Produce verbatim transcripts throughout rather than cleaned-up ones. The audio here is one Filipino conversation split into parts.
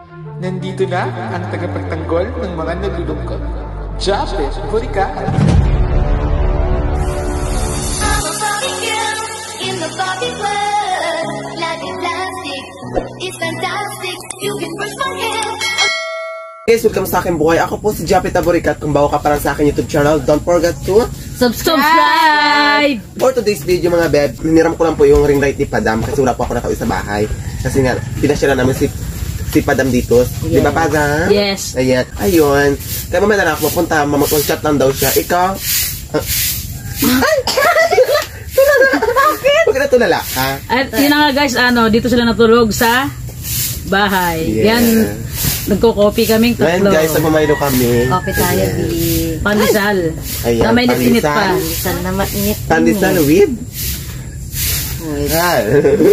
Nandito na ang tagapagtanggol ng mga nalulungkot. Japet Burica. I'm a Barbie girl in the Barbie world. Life is plastic, it's fantastic. You can brush my hair. Guys, welcome sa aking buhay. Ako po si Japet Burica. Kung bago ka pa lang sa aking YouTube channel, don't forget to subscribe! For today's video mga beb, hiniram ko lang po yung ring light ni Padam kasi wala po ako nakauwi sa bahay. Kasi nga, pinasya namin si si Padam dito. Yes. Di ba, Padam? Yes. Ayan. Ayun. Kaya mamaya na ako mapunta, mag-chat lang daw siya. Ikaw? Uh, ay! Tulala! Bakit? Bakit na tulala ka? At yun na nga guys, ano, dito sila natulog sa bahay. Yeah. Yan, nagko-coffee kaming tatlo. Ayan guys, nagmamaylo kami. Coffee tayo, Bi. Pandesal. Ayan, na may init pa. Pandesal na mainit. Pandesal with? Ah.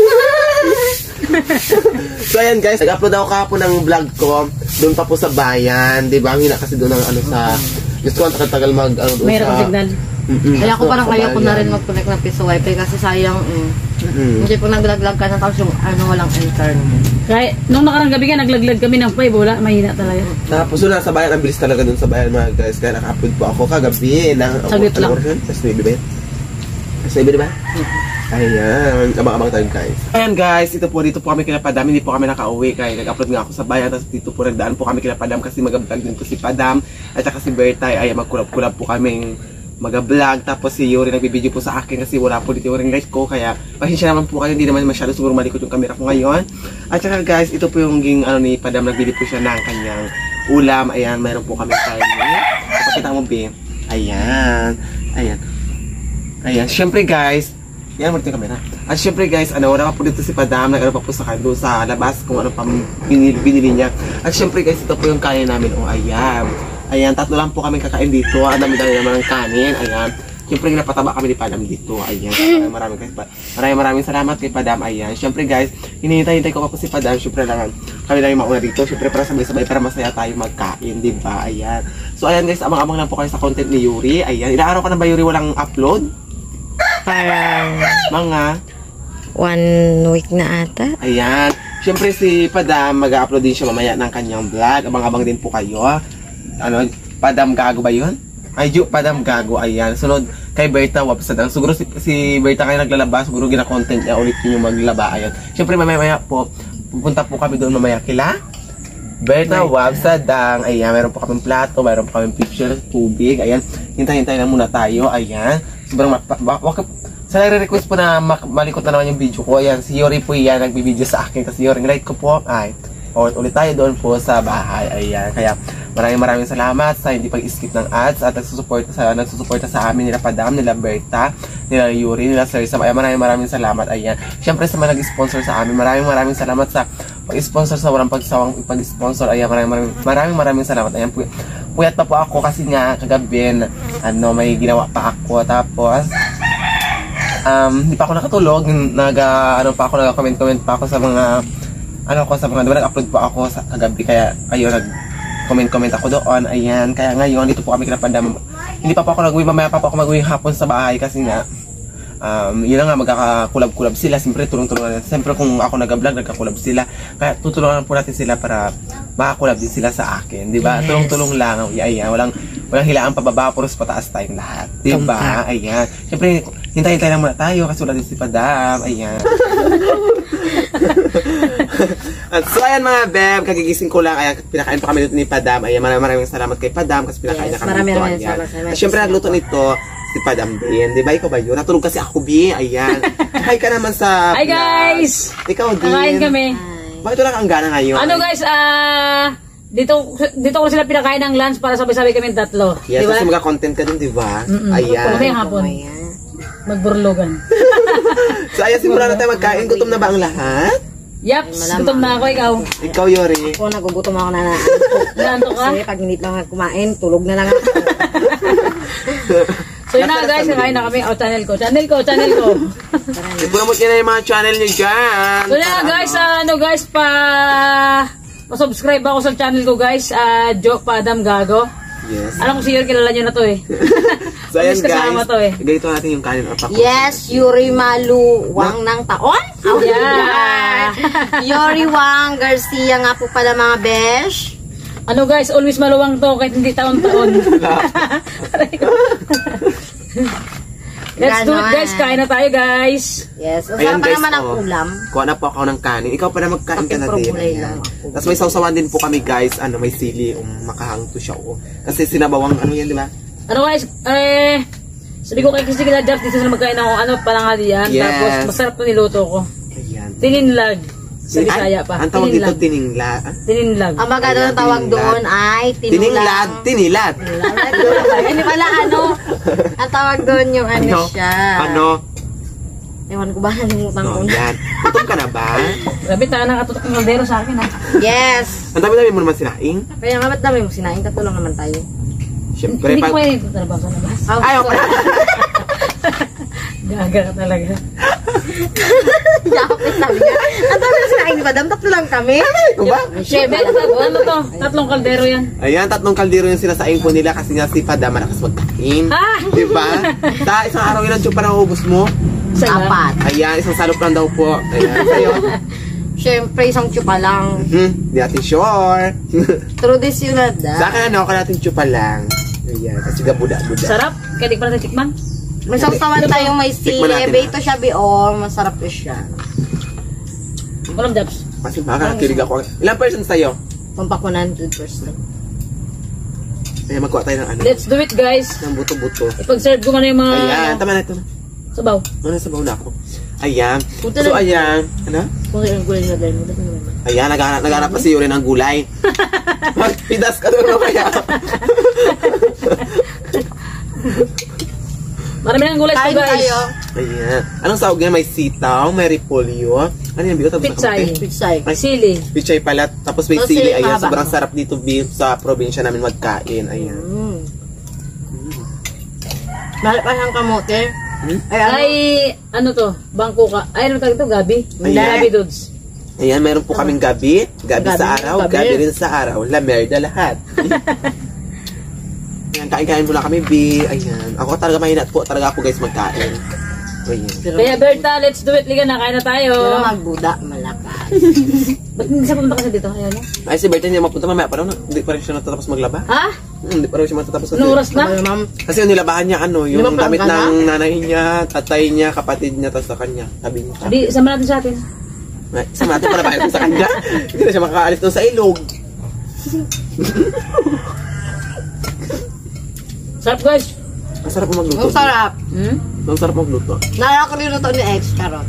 So ayan guys, nag-upload ako kahapon ng vlog ko doon pa po sa bayan, di ba? Ang hina kasi doon ang ano sa gusto ko ang tagal-tagal mag ano doon mayroong sa signal. Mm -mm, Kaya ako parang kaya ko na rin bayan. mag-connect ng piso wifi kasi sayang mm. Mm. Hindi po naglag-lag ka na tapos yung ano walang internet. Kaya nung nakarang gabi nga naglaglag kami ng five, wala, mahina talaga. Tapos doon sa bayan, ang bilis talaga doon sa bayan mga guys. Kaya naka-upload po ako kagabi ng Saglit lang. Kasi baby ba? Kasi baby ba? Ayan, abang-abang tayo guys. Ayan guys, ito po, dito po kami kila Padam. Hindi po kami nakauwi kaya nag-upload nga ako sa bayan. Tapos dito po nagdaan po kami kila Padam kasi mag-vlog din po si Padam. At saka si Bertay, ay magkulab-kulab po kaming mag-vlog. Tapos si Yuri nagbibideo po sa akin kasi wala po dito yung ring light ko. Kaya pasensya naman po kayo, hindi naman masyado siguro malikot yung camera ko ngayon. At saka guys, ito po yung ging, ano ni Padam, nagbili po siya ng kanyang ulam. Ayan, mayroon po kami kain. Pakita mo, B. Ayan, ayan. Ayan, syempre guys, yan mo dito yung camera. At syempre guys, ano, wala pa po dito si Padam, nag-ano pa po sa kando sa labas kung ano pa binili, binili niya. At syempre guys, ito po yung kanin namin. O, ayan. Ayan, tatlo lang po kami kakain dito. Ang dami-dami naman ng kanin. Ayan. Syempre napataba kami ni Padam dito. Ayan. Maraming maraming guys. Maraming maraming salamat kay Padam. Ayan. Syempre guys, hinihintay-hintay ko pa po si Padam. Syempre lang kami lang yung mauna dito. Syempre para sabay-sabay para masaya tayo magkain, di ba? Ayan. So ayan guys, amang-amang lang po kayo sa content ni Yuri. Ayan. Ilang araw ka na ba Yuri walang upload? Parang Mga one week na ata. ayan. Siyempre si Padam, mag-upload din siya mamaya ng kanyang vlog. Abang-abang din po kayo. Ano, Padam Gago ba yun? Ay, Ju, Padam Gago, ayan. Sunod kay Berta Wabsadang. Siguro si, si Berta kayo naglalaba. Siguro gina-content niya ulit yung maglaba. Ayan. Siyempre mamaya-maya po, pupunta po kami doon mamaya kila Berta Wabsadang. Ayan, meron po kaming plato, meron po kaming picture, tubig. Ayan, hintay-hintay lang muna tayo. Ayan. Sobrang wakap. Sa nare-request po na malikot na naman yung video ko. Ayan, si Yuri po yan nagbibideo sa akin. Kasi yung ring light ko po ay ulit, ulit tayo doon po sa bahay. Ayan, kaya maraming maraming salamat sa hindi pag-skip ng ads at nagsusuporta sa nagsusuporta sa amin nila Padam, nila Berta, nila Yuri, nila Sir Sam. Ayan, maraming maraming salamat. Ayan, syempre sa mga nag-sponsor sa amin, maraming maraming salamat sa pag-sponsor sa walang pagsawang pag-sponsor. Ayan, maraming maraming maraming maraming salamat. Ayan, pu puyat pa po ako kasi nga kagabi ano may ginawa pa ako tapos um hindi pa ako nakatulog, nag uh, ano pa ako nag-comment-comment pa ako sa mga ano ko sa mga diba nag-upload pa ako sa kagabi kaya ayun nag comment-comment ako doon. Ayan, kaya ngayon dito po kami kina Padam. Hindi pa po ako nag-uwi, mamaya pa po ako mag-uwi hapon sa bahay kasi nga um, yun na nga, magkakakulab-kulab sila. Siyempre, tulong-tulungan natin. Siyempre, kung ako nag-vlog, nagkakulab sila. Kaya tutulungan po natin sila para makakulab din sila sa akin. Diba? Yes. Tulong-tulong lang. Ayan, walang, walang hilaan pababa, puros pataas tayong lahat. Diba? Ayan. Siyempre, hintay-hintay lang muna tayo kasi wala din si Padam. Ayan. At so ayan mga beb, kagigising ko lang, kaya pinakain pa kami dito ni Padam. Ayan, maraming maraming salamat kay Padam kasi pinakain Yes, na kami maraming dito. maraming Ayan. salamat. At syempre nagluto nito si Padam din, di ba? Ikaw ba yun? Natulog kasi ako, Bi. Ayan. Hi ka naman sa Hi vlog. guys! Ikaw din. Kakain kami. Bakit wala kang gana ngayon? Ano guys, ah... dito dito ko sila pinakain ng lunch para sabay-sabay kami tatlo. Yes, diba? kasi mga-content ka dun, di ba? Mm -mm. Ayan. Puro kayong hapon. Magburlogan. So ayan, simula na tayo magkain. Gutom na ba ang lahat? Yaps, gutom na ako, ikaw. Ikaw, Yori. Ako nagugutom ako na na. Naantok ka? Kasi pag hindi pa ako kumain, tulog na lang ako. So yun na guys, nakain na kami. Oh, channel ko, channel ko, channel ko. Ipromote nyo na yung mga channel nyo dyan. So na guys, uh, ano guys, pa... pa-subscribe ako sa channel ko guys, uh, Joke Padam Gago. Yes. Alam ko si Yuri, kilala nyo na to eh. So ayan Miss kasama guys, to eh. ganito natin yung kanin at ako. Yes, Yuri Maluwang ng taon. Oh, Yeah. Yuri Wang Garcia nga po pala mga besh. Ano guys, always maluwang to kahit hindi taon-taon. Let's do it Ganon. guys, kain na tayo guys. Yes, ang Ayan sarap pa guys, naman ang oh. ulam. Kuha na po ako ng kanin. Ikaw pa na magkain ka na din. Pakipro-gulay Ayan. lang ako. Tapos may sausawan din po kami guys. Ano, may sili. Um, makahang to siya. Oh. Kasi sinabawang ano yan, di ba? Ano guys, eh, sabi ko kay Christy Gilad, dito sila magkain ako, ano, palanghalian. Yes. Tapos masarap to niluto ko. Ayan. Tininlag. Sa Bisaya pa. Ang tawag dito, Tininlag. tiningla. Ah? Tininlag. Ang maganda Ayan, ng tawag tinilad. doon ay Tinilad. tinulang. Tinilat. Hindi pala ano. Ang tawag doon yung ano, Ano? siya. Ano? Ewan ko ba, nalimutan ko No, na. yan. Gutom ka na ba? Grabe, tayo nakatutok ng kaldero sa akin ha. Yes. Ang dami-dami mo naman sinaing. Kaya nga ba't dami mo sinain? Tatlo lang naman tayo. Siyempre, Hindi ko pag... kaya ito talaga sa labas. Ayaw pa na. Gaga ka talaga. Yakap sabi niya. Ang dami na sinain ni Madam. Tatlo lang kami. Ikaw ba? Siyempre, ano to? Tatlong kaldero yan. Ayan, tatlong kaldero yung sinasaing po nila kasi nga si Pada malakas magkain. Ah! Di ba? Sa isang araw ilang tiyong pa naubos mo? Isa lang. Apat. Ayan, isang salop lang daw po. Ayan, sa'yo. Siyempre, isang tsupa lang. Hmm, di natin sure. True this yun na da. Sa akin, ano, ako natin tsupa lang. Ayan, kasi gabuda-buda. Sarap. Kaya di ko na tikman. May sausawan tayong may Tikman natin, sili. ah. Ito siya, Bion. Masarap to siya. Walang jobs. Kasi makakakilig ako. Ilang person sa'yo? Pampak one hundred percent. Ayan, magkuha tayo ng ano. Let's do it guys. Ng buto-buto. Ipag-serve ko muna yung mga Ayan, tama na ito. sabaw. Ano sa na ako? Ayan. Punta So, lang. ayan. Ano? Kung yung gulay na dahil mo, dahil mo naman. Ayan, naghanap, naghanap pa si Yuri ng gulay. Magpidas ka doon kaya. Marami ng gulay Kain to guys. tayo. Ayan. Anong sahog niya? May sitaw, may repolyo. Ano yan, Bigo? Tapos Pitsay. nakamuti? Pitsay. Ay, Sili. Pichay pala. Tapos may Tapos sili. sili Ayan, mahaba. sobrang sarap dito beef sa probinsya namin magkain. Ayan. Mm. Mahal pa siyang kamote. Hmm? Ay, ano? Ay, ano to? Bangko ka. Ay, ano tawag ito? Gabi? Ayan. Gabi dudes. Ayan, meron po kaming gabi. Gabi, Gabi, sa araw, gabi. gabi rin sa araw. La merda lahat. Ayan, kain-kain muna kami, B. Ayan. Ako talaga mahinat po. Talaga ako guys magkain. Ayan. Pero, Kaya Berta, let's do it. Liga na, kain na tayo. pero magbuda, malakas. Ba't hindi siya pumunta kasi dito? Ayan na. Ay, si Bertin niya mapunta mamaya. Parang hindi pa rin siya natatapos maglaba. Ha? Hmm, Hindi pa rin siya matatapos kasi. Anong oras na? Ano, ma'am? Kasi yung nilabahan niya, ano, yung Di ba damit pang ka ng nanay niya, tatay niya, kapatid niya, tapos sa kanya. Sabi niya. Di, sama natin sa atin. Ay, Sa natin para bayad sa kanya. Hindi na siya makakaalis doon sa ilog. Sarap guys. Ang sarap mo magluto. Ang sarap. Hmm? Ang sarap magluto. Naalala ko niluto ni ex, karot.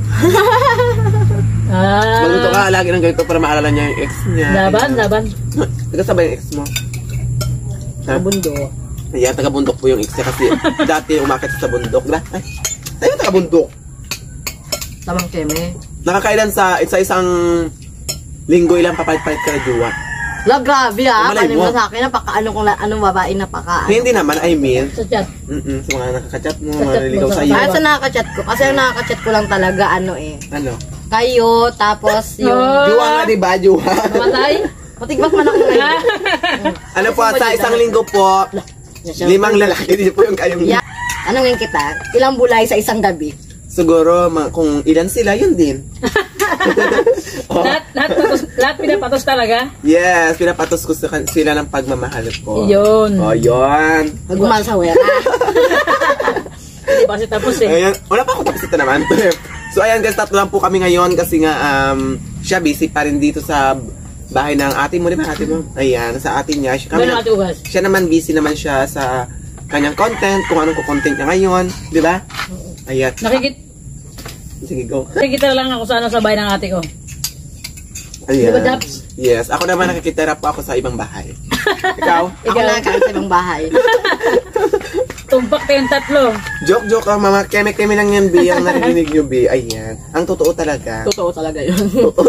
Ah. Magluto ka lagi ng ganito para maalala niya yung ex niya. Laban, laban. Taga-sabay yung ex mo. Ha? Bundo. Ayan, taga-bundok po yung ex niya kasi dati umakit siya sa bundok. La? Ay, tayo taga-bundok. Tamang keme. Nakakailan sa sa isang linggo ilang papalit-palit ka na jowa. La, grabe ah. Malay Paano mo. mo sa akin, napaka, ano kung la- anong babae napaka. Hindi naman, I mean, Sa chat. mm sa mga nakakachat mo, Sa mga chat mo, naliligaw sa- sa iyo. Kahit sa nakaka-chat ko. Kasi ang nakaka-chat ko lang talaga, ano eh. Ano? Kayo, tapos yung... Oh. Jowa nga, di ba? Jowa. Matay? Matigbat man ako ngayon. Ano po, sa isang linggo po, limang lalaki din po yung kayong... Yeah. Ano ngayon kita? Ilang bulay sa isang gabi? Siguro, ma- kung ilan sila, yun din. Oh. Lahat, lahat, patos, lahat pinapatos talaga. Yes, pinapatos ko sa kan- sila ng pagmamahal ko. Yun. Oh, yun. Magmahal sa wera. Hindi pa kasi tapos eh. Ayan, wala pa ako tapos ito naman. So, ayan guys, tatlo lang po kami ngayon kasi nga, um, siya busy pa rin dito sa bahay ng ate mo, di ba ate mo? Ayan, sa ate niya. Siya, kami, Gano'n ate ugas? siya naman busy naman siya sa kanyang content, kung anong content niya ngayon, di ba? Ayan. Nakikit, Sige, go. nakikita lang ako sa ano sa bahay ng ate ko. Ayan. Di ba, Daps? Yes, ako naman nakikitira po ako sa ibang bahay. Ikaw? Ako na kahit sa ibang bahay. Tumpak tayong tatlo. Joke, joke lang, mama. Keme-keme lang yan, B. Ang narinig niyo, B. Ayan. Ang totoo talaga. Totoo talaga yun.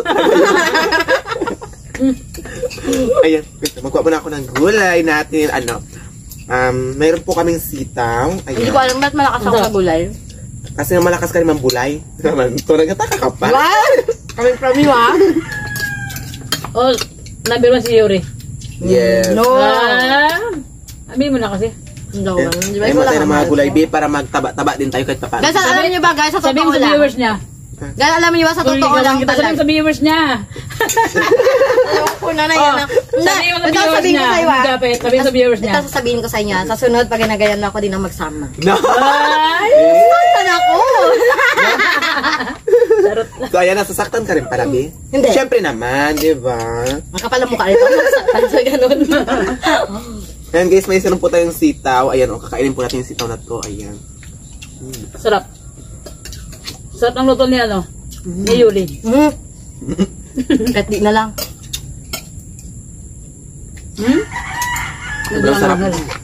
Ayan. Wait, magkuha muna ako ng gulay natin. Ano? Um, mayroon po kaming sitaw. Hindi ko Ayan. alam ba't malakas ako sa gulay. Kasi nga malakas ka naman bulay. Naman, to nagkataka ka pa. What? Coming from you ah? Oh, number one si Yuri. Yes. No. Ah, Amin mo na kasi. Hindi ko alam. Di ba? Ay, Wala matay ng kang mga mahal gulay, ko. be, para magtaba-taba din tayo kahit paano. Guys, alam niyo ba guys, sa Sabihin totoo mo sa lang. viewers niya. Guys, alam niyo ba sa Tuloy totoo ka lang lang kita. Sabihin talaga. sa viewers niya. Alam ko na na Oh, yan. Hindi, sabihin mo sa ito viewers sabihin ko niya. sa'yo ah. Dapat, sabihin sa viewers niya. Ito sasabihin ko sa inyo. Sa sunod, pag ginagayan mo ako, di na magsama. No! Ay! Saan ako? Charot lang. So, ayan, nasasaktan ka rin pala, be? Hindi. Siyempre naman, di ba? Makapal ang mukha nito. Masaktan sa ganun. Ayan guys, may isa po tayong sitaw. Ayan, o, kakainin po natin yung sitaw na to. Ayan. Sarap. Sarap ng luto niya, no? Ni Yuli. Hmm. Kahit di na lang. Hmm? Sobrang sarap.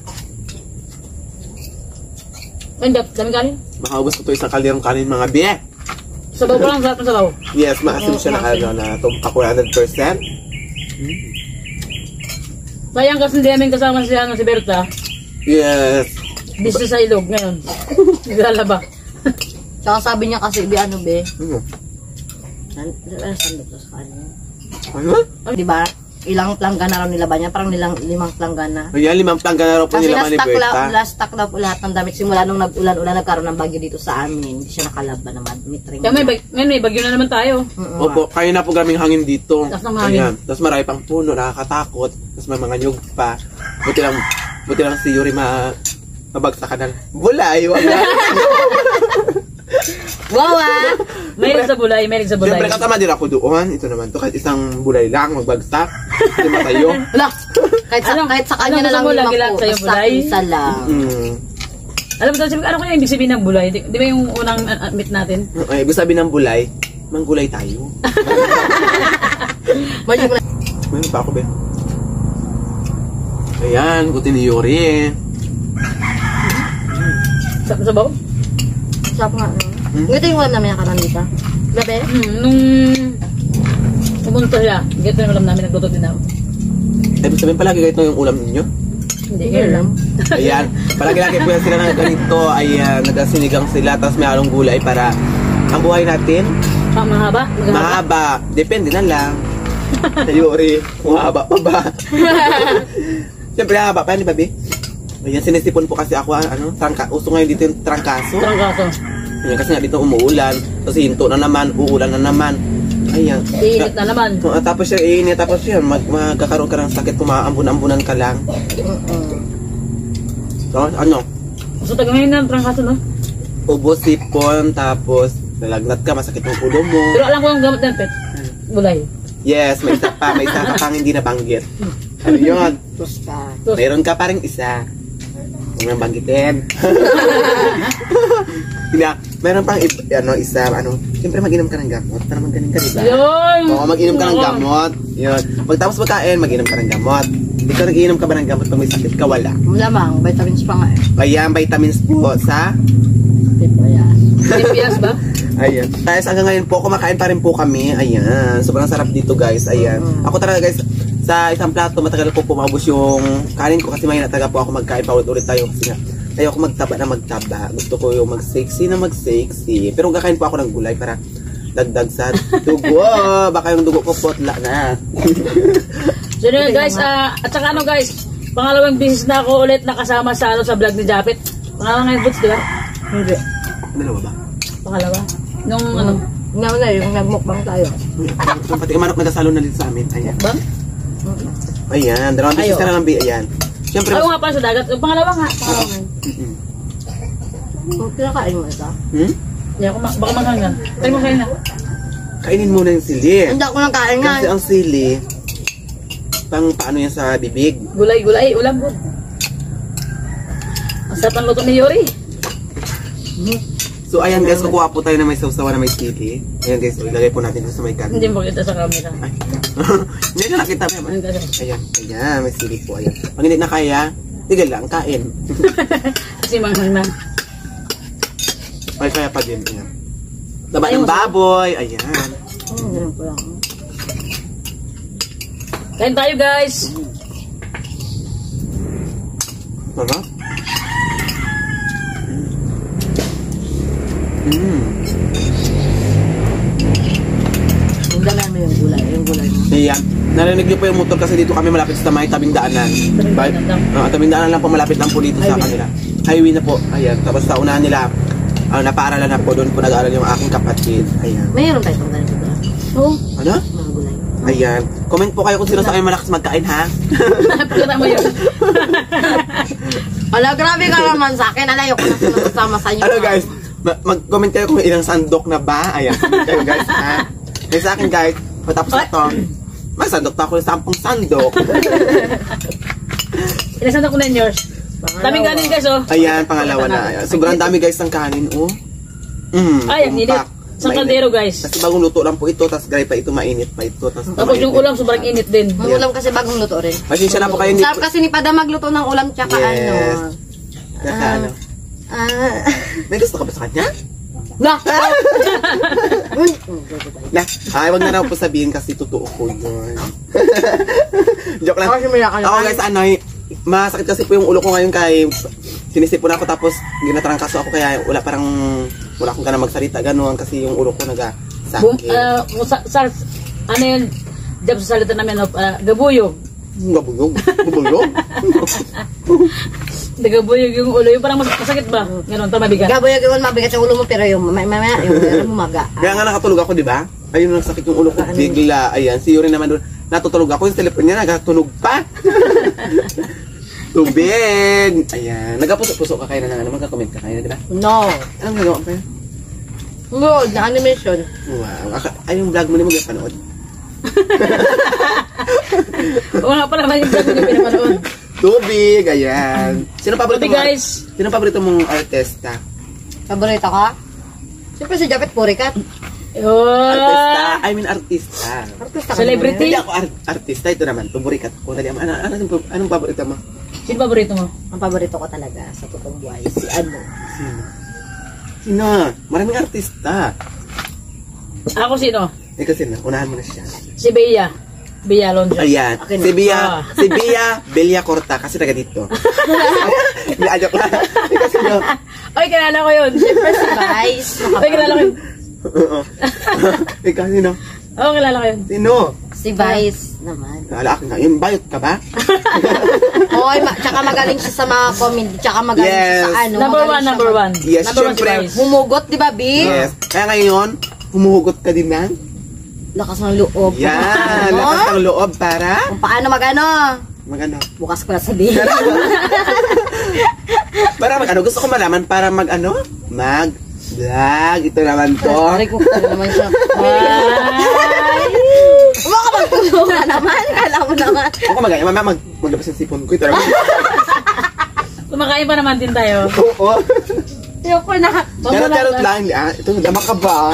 Ay, dami kanin. Baka ubos ko to isang kalirong kanin, mga be. Sabaw ko lang, sarap ng sabaw. Yes, maasim siya na ano na to, ako one hundred percent. Sayang kasi hindi namin kasama si, ano, si Berta. Yes. Busy sa ilog ngayon. Naglalaba. Tsaka sabi niya kasi, bi ano be? Ano? San- Ano sandok to sa kanya? Ano? Di ba? Ilang planggana raw nilaban niya? Parang nilang limang planggana. Ayan, limang planggana raw po Kasi nila ni last Berta. stock, last stock daw po lahat ng damit. Simula nung nag-ulan-ulan, nagkaroon ng bagyo dito sa amin. Hindi siya nakalaban naman. Mitring. Kaya may, bag, ngayon may bagyo na naman tayo. Opo, kaya na po graming hangin dito. Taas ng hangin. Ayan. Tapos marami pang puno, nakakatakot. Tapos may mga nyug pa. Buti lang, buti lang si Yuri ma mabagsakan ng bulay. Wala. Wow ah! Mahilig sa bulay, mahilig sa bulay. Siyempre kasama din ako doon. Ito naman to. Kahit isang bulay lang, magbagsak. Hindi matayo. Wala! Kahit sa, Anong- kahit sa kanya anong na lang gusto mo, limang lagi lang po. sa'yo Basta bulay? isa lang. Mm. Alam mo, sabi, ano kaya ibig sabihin ng bulay? Di, di ba yung unang uh, meet natin? Ay, ibig sabihin ng bulay, manggulay tayo. Mali mo na. Mayroon pa ako, be. Ayan, buti ni Yuri. Sa sabaw? Sarap nga. no? Hmm? Ito yung ulam namin nakaroon dito. Gabi? Hmm, nung pumunta siya, ganito yung alam namin, nagluto din ako. Ibig sabihin palagi ganito yung ulam ninyo? Hindi, Hindi ngayon lang. lang. Ayan, palagi-lagi po yan sila ng ganito. Ayan, nagasinigang sila, tapos may halong gulay para ang buhay natin, Ah, mahaba? Mahaba? mahaba. Depende na lang. Yuri, mahaba pa ba? Siyempre, mahaba pa yan, di ba, be? Ayan, sinisipon po kasi ako, ano, trangka, uso ngayon dito yung trangkaso. Trangkaso. Ayan, kasi nga dito umuulan, tapos hinto na naman, uulan na naman. Ayan. Iinit na naman. Uh, tapos siya, iinit, tapos yun, mag, magkakaroon ka ng sakit kung maambun-ambunan ka lang. So, ano, So, taga ngayon na ang trangkaso, no? ubos, sipon, tapos nalagnat ka, masakit yung ulo mo. Pero alam ko yung gamot ng pet. Bulay. Yes, may isa pa, may isa ka pang hindi nabanggit. Ano yun? Tos ka. Tos. Mayroon ka pa rin isa. Huwag nang banggitin. Kaya, meron pang i- ano, isa, ano, siyempre mag-inom ka ng gamot para magaling ka, diba? Yun! Oo, mag-inom ka ng Oo. gamot. Yun. Pagtapos magkain, mag-inom ka ng gamot. Ikaw nag-inom ka ba ng gamot pag may sakit ka? Wala. Malamang, vitamins pa nga eh. Ayan, vitamins po sa... Tipo yan. Limpias ba? Ayan. Guys, hanggang ngayon po, kumakain pa rin po kami. Ayan. Sobrang sarap dito, guys. Ayan. Ako talaga, guys, sa isang plato, matagal po pumabos yung kanin ko kasi may nataga po ako magkain. Paulit-ulit tayo kasi nga. Ayoko magtaba na magtaba. Gusto ko yung mag-sexy na mag-sexy. Pero kakain po ako ng gulay para dagdag sa dugo. Baka yung dugo ko potla na. So yun guys, ah, at saka ano guys, pangalawang business na ako ulit nakasama sa ano sa vlog ni Japet. Pangalawang ngayon Boots, di ba? Hindi. Dalawa ba? Pangalawa. Nung ano, Nga na yung nagmukbang tayo. Yung pati manok nagkasalo na dito sa amin. Ayan. bang? Ayan. Dalawang Ayo. beses ka na lang. bi- Ayan. Siyempre, Ako nga pa sa dagat. Yung pangalawa nga. Pangalawa nga. Mm-mm. Kung pinakain mo ito. Hmm? Hindi ako, ma- baka manghanggan. Tayo mo kayo na. Kainin muna yung sili. Hindi ako nang kain nga. Kasi ang sili, pang paano yan sa bibig. Gulay, gulay, ulam good. Ang sarap ng luto ni Yuri. So ayan guys, kukuha po tayo na may sausawa na may sili. Ayan guys, so, ilagay po natin ito sa may kanin. Hindi mo kita sa camera. Ay. Hindi na nakita mo. Ano ka Ayan, ayan, may sili po. Ayan. Pag hindi na kaya, tigil lang, kain. Kasi manghanggan. Ay, kaya pa din. Ayan. Taba Ayaw ng mo sa- baboy. Ayan. Hmm, ganun ko lang. Kain tayo guys. Sarap. Mm. Yung dami Yung gulay, yung gulay mo. Ayan. Narinig niyo po yung motor kasi dito kami malapit sa may tabing daanan. Ba- daanan lang. Ah, tabing daanan lang po, malapit lang po dito sa kanila. Highway na po. Ayan. Tapos sa unahan nila, ah, napaaralan na po. Doon po nag-aaral yung aking kapatid. Ayan. Mayroon tayo itong ganito ba? Oo. Ano? Mga gulay. Ayan. Comment po kayo kung sino sa kayo malakas magkain, ha? Pakita mo yun. Ala, grabe ka naman sa akin. Alayo ko na sinasama sa inyo. Ano guys? Ma- Mag-comment kayo kung may ilang sandok na ba? Ayan. Comment kayo guys, ha? Kaya sa akin guys, patapos na to, may sandok na ako ng sampung sandok. Inasan ko na yun yours. Daming kanin guys oh. Ayan, pangalawa na. Ayan. Sobrang dami guys ng kanin, oh. Mm, Ay, ang init. tumpak. Sa Mainit. kaldero guys. Kasi bagong luto lang po ito, tapos gaya pa ito, mainit pa ito. Tapos Tapos yung ulam sobrang init din. Ang ulam kasi bagong luto rin. Pasensya na po kayo. Hindi Sarap kasi ni Pada magluto ng ulam tsaka Yes. ano. Kaka ano? Ah. May gusto ka ba sa kanya? Na. Na, ay, wag na raw po sabihin kasi totoo ko yun. Joke lang. Ako si Mira ka Ako guys, ano, eh, masakit kasi po yung ulo ko ngayon kay sinisipon ako tapos ginatrangkaso ako kaya wala parang wala akong ganang magsalita ganoon kasi yung ulo ko Bum, nagasakit. uh, sa, sa, ano yun, job sa salita namin, uh, gabuyog. Gabuyog. Gabuyog. Nagabuyog yung ulo, yung parang mas masakit ba? Ganon, tama bigat. Gaboy yung mabigat yung ulo mo pero yung mamaya yung ulo mo maga. Kaya nga nakatulog ako, di ba? Ayun, nagsakit yung ulo ko. Bigla, ayan. Si Yuri naman doon. Natutulog ako, yung telepon niya nagatunog pa. Tubig! Ayan. Nagkapuso-puso ka kayo na nga naman. Magkakomment ka kayo, di ba? No. Anong gagawa ko kayo? Good, na animation. Wow. Aka- Ay, yung vlog mo na magpanood. Wala pa naman yung vlog yung pinapanood. Tubig! Ayan. Sino paborito Tubig mo? guys. Sino paborito mong artista? Paborito ka? Siyempre si Japet Purikat. Artista. Oh, I mean, artista. Artista ka Celebrity. Hindi ako art- artista. Ito naman. Paborikat ko. Dali, ano, ano, anong, anong paborito mo? sino paborito mo? naman. Ang paborito ko talaga sa totoong buhay, si ano. Sino? Sino? Maraming artista. Ako sino? Eh kasi na, unahan mo na siya. Si Bea. Bea Alonso. Ayan. Okay na. Si Bia, Ah. si Bia Belia Corta kasi taga dito. Hindi, ajak lang. Eh, kasi no. Ay, kilala ko yun. Siyempre si Vice. Ay, kilala ko yun. Oo. Eh, kasi no. Oo, kilala ko yun. Sino? Si Vice naman. Naalala ko nga. Yung bayot ka ba? Oy, ma tsaka magaling siya sa mga comedy, tsaka magaling siya Yes. sa ano. Number magaling one, siya number mag- one. Yes, Number one si syempre. Vice. Humugot, di ba, B? Yes. Kaya ngayon, humuhugot ka din ng? Lakas ng loob. Yan. Ano? Lakas ng loob para? Kung paano magano? Magano? Bukas ko na sabihin. Para mag-ano? Gusto ko malaman para mag-ano? Mag-vlog. Ito naman to. Pare ko pa naman siya. Ay! Baka magtulong na naman. Kala mo naman. Ako mag-ano? Mama, mag maglabas ng sipon ko. Ito naman. Kumakain pa naman din tayo. Oo. Ayoko na. Charot-charot lang. Ah, ito, dama ka ba?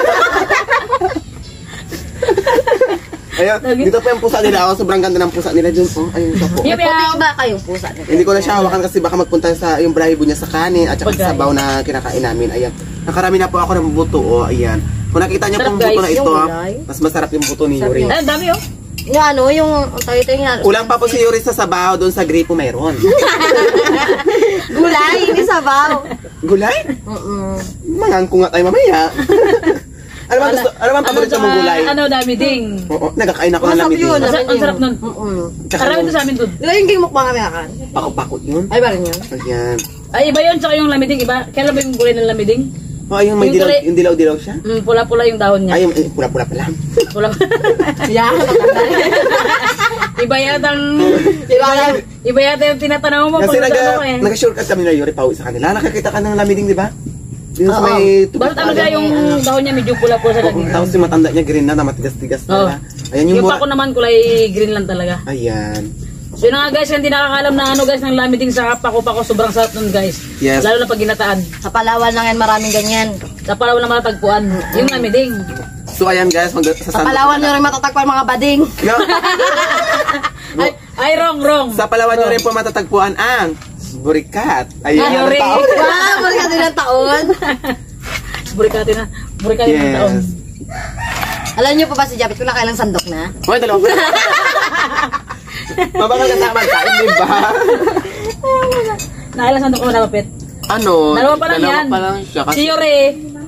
Ayun, dito po yung pusa nila. Oh, sobrang ganda ng pusa nila dun. Oh, ayun siya po. Yup, Puti yup. ko ba kayong pusa? Hindi ko na siya hawakan kasi baka magpunta sa yung brahibo niya sa kanin at saka Pagkain. sa sabaw na kinakain namin. Ayan. Nakarami na po ako ng buto. Oh, ayan. Kung nakita niyo Sarap, pong buto guys. na ito, Yung ah, gulay. mas masarap yung buto ni Sarap Yuri. yung- Ay, ang dami oh. Yung ano, yung tayo-tayo nga. Kulang pa po si Yuri sa sabaw doon sa gripo mayroon. Gulay, hindi sabaw. Gulay? Mm-mm. Mangang nga tayo mamaya. Ano ba gusto? Ano ba ang paborito sa- mong gulay? Ano, dami ding. Oo, nagkakain ako ng Masarap lamig. yun. Ang sarap- ang sarap nun. Mm-mm. Karami ito sa amin dun. Di ba yung king mukbang kami akan? Pakot-pakot yun. Ay, ba rin yun? Ayan. Ay, iba yun, tsaka yung lamiding, iba. Kailan ba yung gulay ng lamiding? Oh, ayun, may Yung dilaw, gulay- yung dilaw-dilaw siya. Mm, pula-pula yung dahon niya. Ay, yung- eh, pula-pula pa lang. Pula. Yeah. Iba yata ang... Diba yan? Iba yata yung tinatanaw mo Kasi pag nag, nasa ano eh. nag-shortcut kami na Yuri pauwi sa kanila. Nakakita ka ng lamiding, di ba? Yung sa Oo. may tubig. Bakit talaga yung dahon niya medyo pula-pula sa Oo, lagi? tapos yung matanda niya green na, na matigas-tigas na. Oo. na. Ayan yung Yung mura. pako naman kulay green lang talaga. Ayan. So yun na nga guys, hindi nakakalam na ano guys, ng lamiding sa pako-pako, sobrang sarap nun guys. Yes. Lalo na pag ginataan. Sa Palawan lang yan, maraming ganyan. Sa Palawan na matatagpuan, yung lamiding. So ayan guys, mag Sa Palawan nyo rin matatagpuan mga bading. No. Ay, ay wrong, wrong. Sa Palawan nyo rin po matatagpuan ang Burikat. Ayan. Ay, ang Yuri. tao. Wow, balik din ng taon. Burikati na. Burikati ng taon. Yes. Alam nyo pa ba si Japit kung nakailang sandok na? Hoy, dalawa pa. Mabagal ka sa magkain, di ba? Nakailan sandok ko na mapit. Ano? Dalawa pa lang yan. pa lang siya. Si Kasi, Yuri,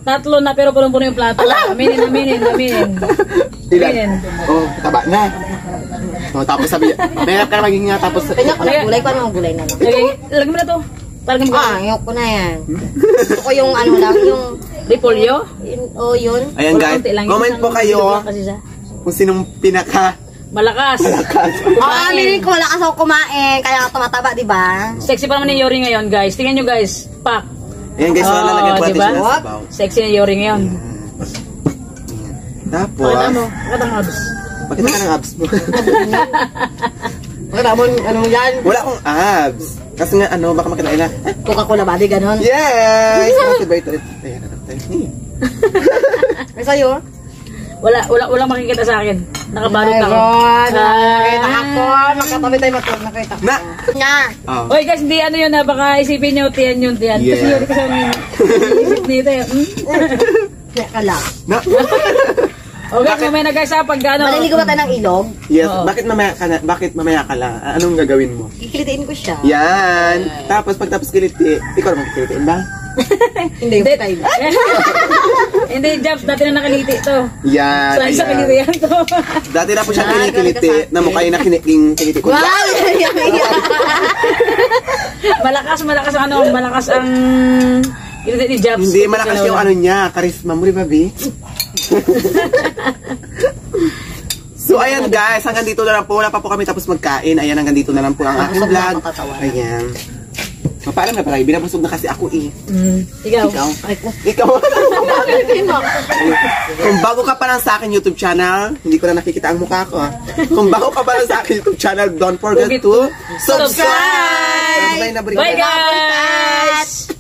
tatlo na pero punong-puno yung plato. Aminin, aminin, aminin. Ilan? Aminin. Oh, taba na. Oh, tapos sabi niya, mahirap ka na maging nga, tapos... Kanya ko ng gulay, kung anong gulay na lang. Lagay, lagay mo na to. Parang mo Ah, ayoko na yan. Gusto ko yung ano lang, yung... repolyo. yun, oh, yun. Ayan guys, Konti lang, comment isang po kayo bilog lang kasi siya. kung sinong pinaka... Malakas. Ah, aminin ko, malakas ako kumain, kaya ako tumataba, di ba? Sexy pa naman ni Yori ngayon, guys. Tingnan nyo, guys. Pak. Ayan guys, Oh, wala lalagyan po natin diba? siya ng sabaw. Sexy ni Yori ngayon. Tapos, Pakita mo. Pakita mo, abs. pakita ka ng abs mo. Bakit mo, ano mo yan? Wala akong abs. Kasi nga, ano, baka makinaila. Coca-Cola body, ganon. Yes! Kasi ba ito? Ayan, ano tayo? May sa'yo? Wala, wala, walang makikita sa akin. Nakabalot Oh my ako. God, nakita Ah. ako. Magkatabi tayo matulog, nakita ko. Na! Na! Oh. Oy guys, hindi ano yun ha, baka isipin nyo, tiyan yun, tiyan. Yeah. Kasi yun, kasi yung isip dito eh. Hmm? Kaya ka lang. Na! O guys, mamaya na guys ha, pag ano. Maliligo ba tayo ng ilog? Yes, Oo. bakit mamaya ka na, bakit mamaya ka lang? Anong gagawin mo? Kikilitiin ko siya. Yan! Tapos pagtapos kiliti, ikaw naman kikilitiin ba? Hindi, yung tayo. Hindi, Jobs, dati na nakaliti to. Yan! Saan sa kiliti yan to? Dati na po siya Ah, kinikiliti grabe ka sa na mukha yung nakiniking kiliti ko. Wow! Yan, yan. Malakas, malakas ang ano, malakas ang kiliti ni Jobs. Hindi, malakas yung ano niya, karisma mo, di ba, B? So, ayan guys, hanggang dito na lang po. Wala pa po kami tapos magkain. Ayan, hanggang dito na lang po ang aking Busog na vlog. ako, katawan. Ayan. Mapaalam na pala, binabusog na kasi ako eh. Mm, ikaw. Ikaw? Ay, ko. Ikaw? Kung bago ka pa lang sa akin YouTube channel, hindi ko na nakikita ang mukha ko. ah. Kung bago ka pa lang sa akin YouTube channel, don't forget to subscribe! Bye guys!